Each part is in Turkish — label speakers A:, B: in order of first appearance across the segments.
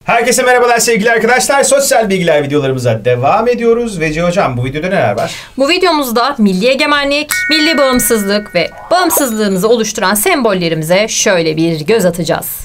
A: Herkese merhabalar sevgili arkadaşlar. Sosyal bilgiler videolarımıza devam ediyoruz. Veci Hocam, bu videoda neler var?
B: Bu videomuzda milli egemenlik, milli bağımsızlık ve bağımsızlığımızı oluşturan sembollerimize şöyle bir göz atacağız.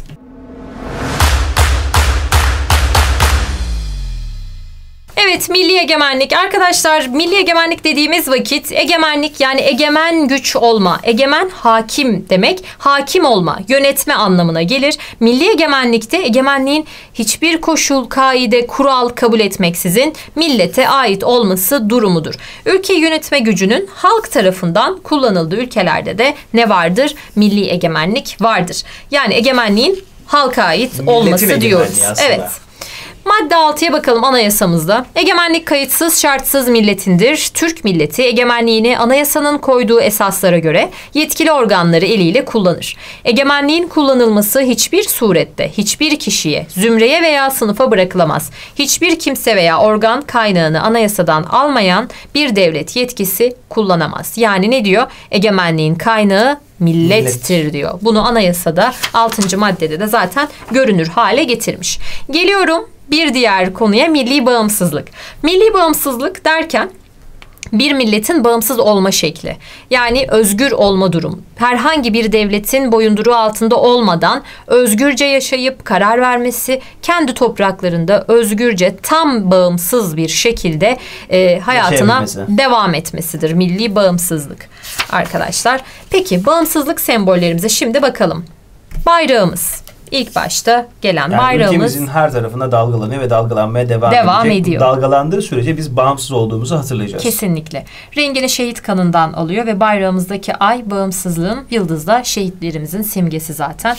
B: Evet, milli egemenlik. Arkadaşlar, milli egemenlik dediğimiz vakit egemenlik yani egemen güç olma, egemen hakim demek, hakim olma, yönetme anlamına gelir. Milli egemenlikte egemenliğin hiçbir koşul, kaide, kural kabul etmeksizin millete ait olması durumudur. Ülkeyi yönetme gücünün halk tarafından kullanıldığı ülkelerde de ne vardır? Milli egemenlik vardır. Yani egemenliğin halka ait olması diyoruz. Evet. Madde 6'ya bakalım anayasamızda. Egemenlik kayıtsız şartsız milletindir. Türk milleti egemenliğini anayasanın koyduğu esaslara göre yetkili organları eliyle kullanır. Egemenliğin kullanılması hiçbir surette, hiçbir kişiye, zümreye veya sınıfa bırakılamaz. Hiçbir kimse veya organ kaynağını anayasadan almayan bir devlet yetkisi kullanamaz. Yani ne diyor? Egemenliğin kaynağı millettir diyor. Bunu anayasada 6. maddede de zaten görünür hale getirmiş. Geliyorum bir diğer konuya, milli bağımsızlık. Milli bağımsızlık derken bir milletin bağımsız olma şekli. Yani özgür olma durum. Herhangi bir devletin boyunduruğu altında olmadan özgürce yaşayıp karar vermesi, kendi topraklarında özgürce tam bağımsız bir şekilde hayatına devam etmesidir. Milli bağımsızlık arkadaşlar. Peki bağımsızlık sembollerimize şimdi bakalım. Bayrağımız. İlk başta gelen bayrağımız.
A: Ülkemizin her tarafına dalgalanıyor ve dalgalanmaya devam edecek. Dalgalandığı sürece biz bağımsız olduğumuzu hatırlayacağız.
B: Kesinlikle. Rengini şehit kanından alıyor ve bayrağımızdaki ay bağımsızlığın, yıldız da şehitlerimizin simgesi zaten.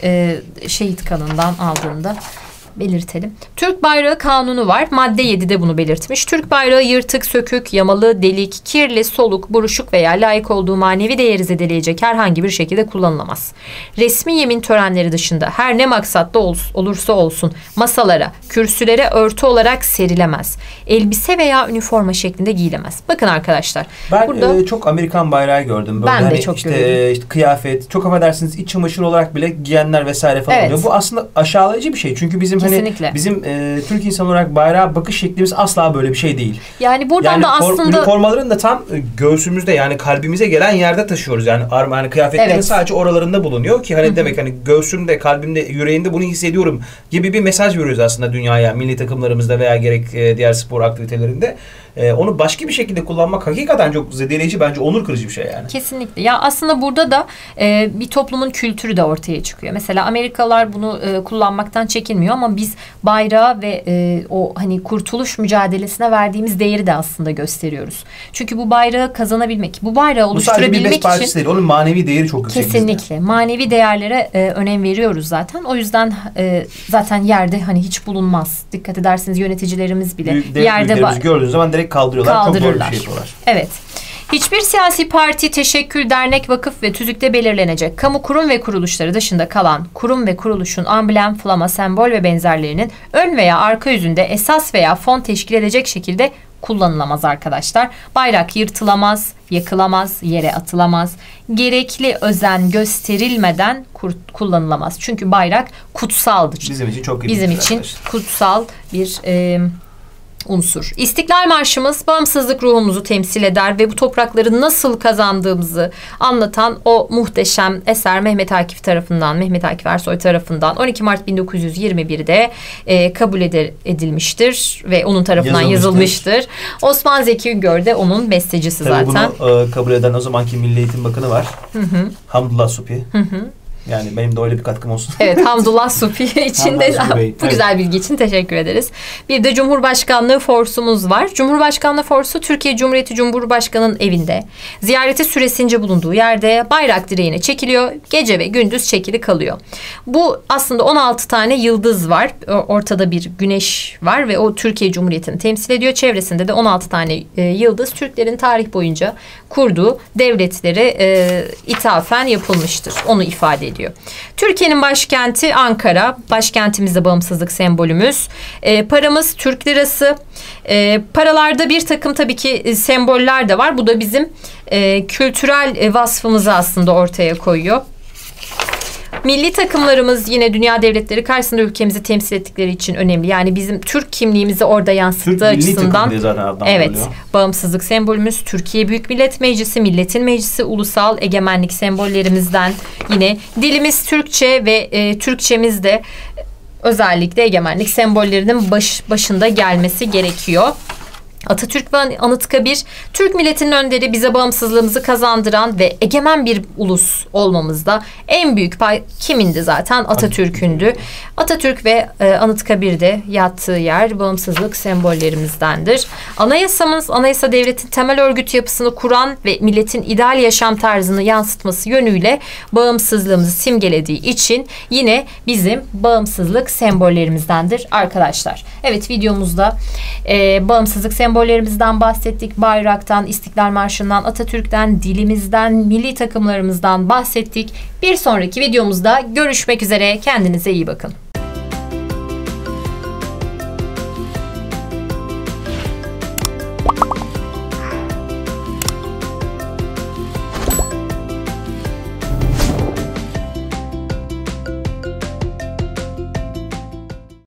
B: Şehit kanından aldığında belirtelim. Türk bayrağı kanunu var. Madde 7'de bunu belirtmiş. Türk bayrağı yırtık, sökük, yamalı, delik, kirli, soluk, buruşuk veya layık olduğu manevi değeri zedeleyecek herhangi bir şekilde kullanılamaz. Resmi yemin törenleri dışında her ne maksatla olursa olsun masalara, kürsülere örtü olarak serilemez. Elbise veya üniforma şeklinde giyilemez. Bakın arkadaşlar.
A: Ben burada çok Amerikan bayrağı gördüm. Böyle
B: ben de çok gördüm.
A: İşte kıyafet, çok affedersiniz iç çamaşırı olarak bile giyenler vesaire falan oluyor. Bu aslında aşağılayıcı bir şey. Çünkü bizim bizim Türk insan olarak bayrağa bakış şeklimiz asla böyle bir şey değil.
B: Yani buradan da aslında
A: üniformaların da tam göğsümüzde, yani kalbimize gelen yerde taşıyoruz. Yani yani kıyafetlerin sadece oralarında bulunuyor ki hani demek hani göğsümde, kalbimde, yüreğimde bunu hissediyorum gibi bir mesaj veriyoruz aslında dünyaya, milli takımlarımızda veya gerek diğer spor aktivitelerinde. Onu başka bir şekilde kullanmak hakikaten çok zedeleyici, bence onur kırıcı bir şey yani.
B: Kesinlikle. Ya aslında burada da bir toplumun kültürü de ortaya çıkıyor. Mesela Amerikalılar bunu kullanmaktan çekinmiyor ama biz bayrağı ve o hani kurtuluş mücadelesine verdiğimiz değeri de aslında gösteriyoruz. Çünkü bu bayrağı kazanabilmek, bu bayrağı oluşturabilmek için. Bu sadece bir bez değil,
A: onun manevi değeri çok yüksek.
B: Kesinlikle. Bizde. Manevi değerlere önem veriyoruz zaten. O yüzden zaten yerde hani hiç bulunmaz. Dikkat edersiniz yöneticilerimiz bile yerde
A: gördüğünüz zaman direkt kaldırıyorlar. Çok doğru bir şey yapıyorlar.
B: Evet. Hiçbir siyasi parti, teşekkül, dernek, vakıf ve tüzükte belirlenecek kamu kurum ve kuruluşları dışında kalan kurum ve kuruluşun amblem, flama, sembol ve benzerlerinin ön veya arka yüzünde esas veya fon teşkil edecek şekilde kullanılamaz arkadaşlar. Bayrak yırtılamaz, yakılamaz, yere atılamaz. Gerekli özen gösterilmeden kullanılamaz. Çünkü bayrak kutsaldır.
A: Bizim için çok
B: bizim için kutsal bir unsur. İstiklal Marşımız bağımsızlık ruhumuzu temsil eder ve bu toprakları nasıl kazandığımızı anlatan o muhteşem eser Mehmet Akif Ersoy tarafından 12 Mart 1921'de kabul edilmiştir ve onun tarafından yazılmıştır. Osman Zeki Üngör de onun bestecisi
A: tabii
B: zaten.
A: Bunu kabul eden o zamanki Milli Eğitim Bakanı var. Hamdullah Supi. Yani benim de öyle bir katkım olsun.
B: Evet, Hamdullah Supi için de bu güzel bilgi için teşekkür ederiz. Bir de Cumhurbaşkanlığı forsumuz var. Cumhurbaşkanlığı forsu Türkiye Cumhuriyeti Cumhurbaşkanı'nın evinde ziyareti süresince bulunduğu yerde bayrak direğine çekiliyor. Gece ve gündüz çekili kalıyor. Bu aslında 16 tane yıldız var. Ortada bir güneş var ve o Türkiye Cumhuriyeti'ni temsil ediyor. Çevresinde de 16 tane yıldız Türklerin tarih boyunca kurduğu devletlere ithafen yapılmıştır. Onu ifade ediyor. Türkiye'nin başkenti Ankara. Başkentimizde bağımsızlık sembolümüz. Paramız Türk lirası. Paralarda bir takım tabii ki semboller de var. Bu da bizim kültürel vasfımızı aslında ortaya koyuyor. Milli takımlarımız yine dünya devletleri karşısında ülkemizi temsil ettikleri için önemli. Yani bizim Türk kimliğimizi orada yansıttığı açısından. Evet, bağımsızlık sembolümüz Türkiye Büyük Millet Meclisi, Milletin Meclisi, ulusal egemenlik sembollerimizden. Yine dilimiz Türkçe ve Türkçemiz de özellikle egemenlik sembollerinin başında gelmesi gerekiyor. Atatürk ve Anıtkabir, Türk milletinin önderi, bize bağımsızlığımızı kazandıran ve egemen bir ulus olmamızda en büyük pay kimindi zaten? Atatürk'ündü. Atatürk ve Anıtkabir'de yattığı yer bağımsızlık sembollerimizdendir. Anayasamız, anayasa devletin temel örgüt yapısını kuran ve milletin ideal yaşam tarzını yansıtması yönüyle bağımsızlığımızı simgelediği için yine bizim bağımsızlık sembollerimizdendir arkadaşlar. Evet, videomuzda bağımsızlık sembollerimizden bahsettik. Bayraktan, İstiklal Marşı'ndan, Atatürk'ten, dilimizden, milli takımlarımızdan bahsettik. Bir sonraki videomuzda görüşmek üzere. Kendinize iyi bakın.